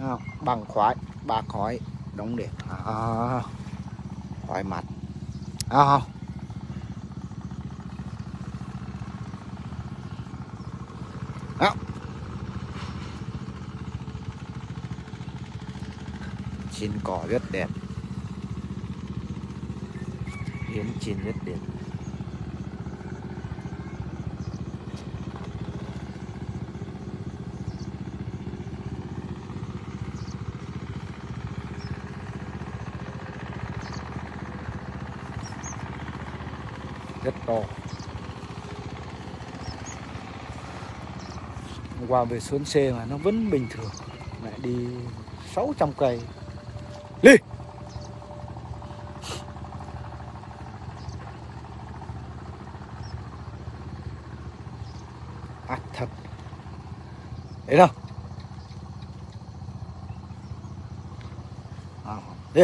Bằng khoái, ba khói đóng điện. Khoái mặt. Chín cỏ rất đẹp. Yến chín rất đẹp. Rất to. Hôm qua về xuống xe mà nó vẫn bình thường. Lại đi 600 cây. Đi. Thật. Đấy đâu. Đi.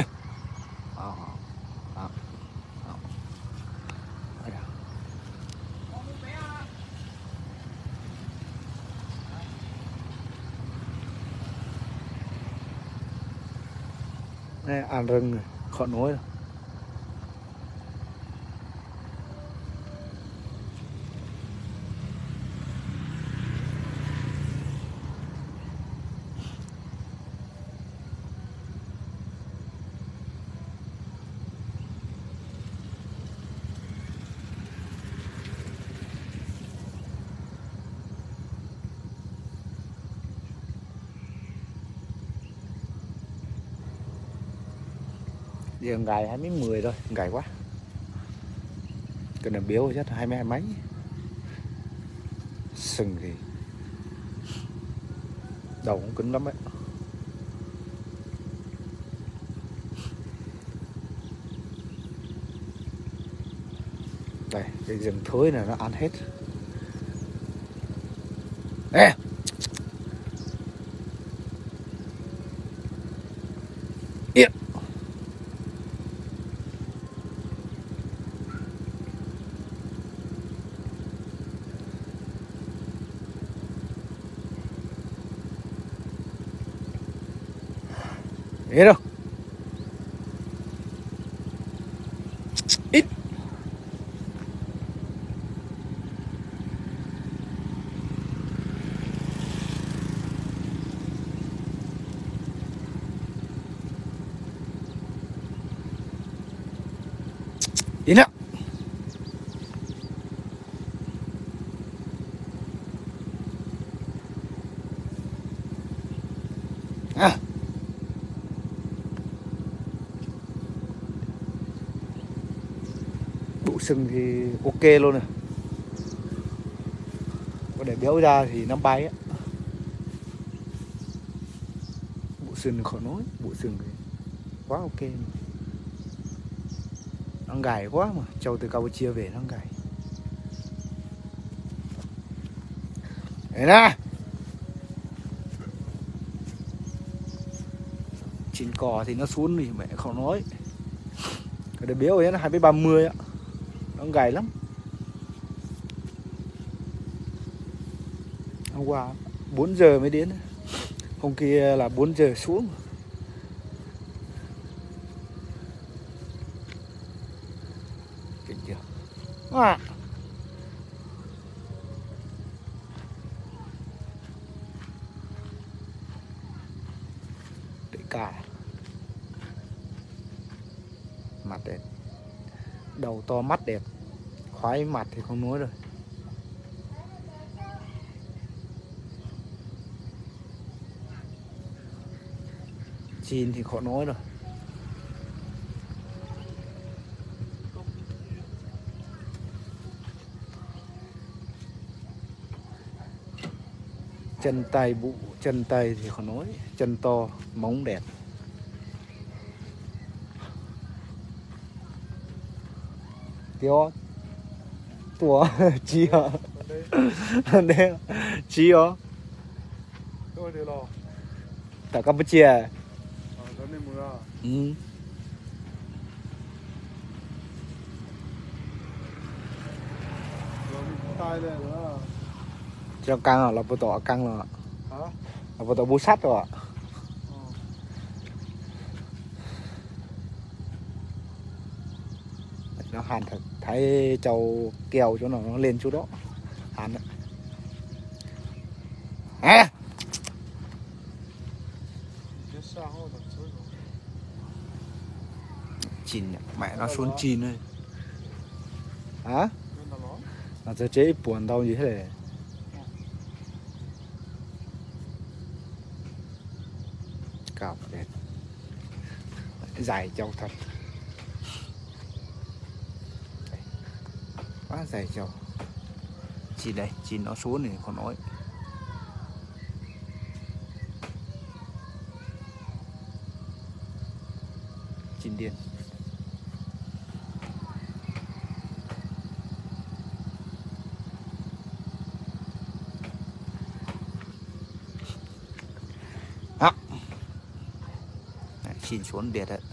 Đây, ăn rừng rồi, khó nói đâu. Giờ ngày 20 thôi, ngày quá. Cái này biếu chắc 22 mấy. Sừng thì đầu cũng cứng lắm đấy. Đây, cái rừng thối này nó ăn hết. Ê! Yên! Yên đâu? Ít! Đi nào. Bộ sừng thì ok luôn rồi. Có để béo ra thì nó bay á. Bộ sừng khó nói, bộ sừng thì quá ok. Nó gầy quá mà, trâu từ Campuchia về nó gầy. Đấy nè. Chín cò thì nó xuống thì mẹ khó nói. Cái để béo ấy nó 230 á. Nó gầy lắm. Hôm qua 4 giờ mới đến. Hôm kia là 4 giờ xuống. Kinh chưa? Để cả. Mặt đẹp. Đầu to mắt đẹp. Khoái mặt thì không nói rồi. Chín thì khó nói rồi. Chân tay bụ, chân tay thì khó nói. Chân to, móng đẹp. Tiêu tua chi hả? Đây chi hả? Tại Campuchia. Ừ. Cho căng là bộ tỏ căng rồi. Là bộ tỏ bút sắt rồi ạ. nó hàn thật, thấy trâu kèo cho nó lên chỗ đó hàn đấy. À. Chín mẹ nó xuống chín rồi. Hả? Nó sẽ chế buồn đâu như thế này. Cào đẹp. Dài trâu thật. Quá dài trâu. Chín đây, chín nó xuống thì còn nói. Chín điên. Chín xuống đẹp đấy.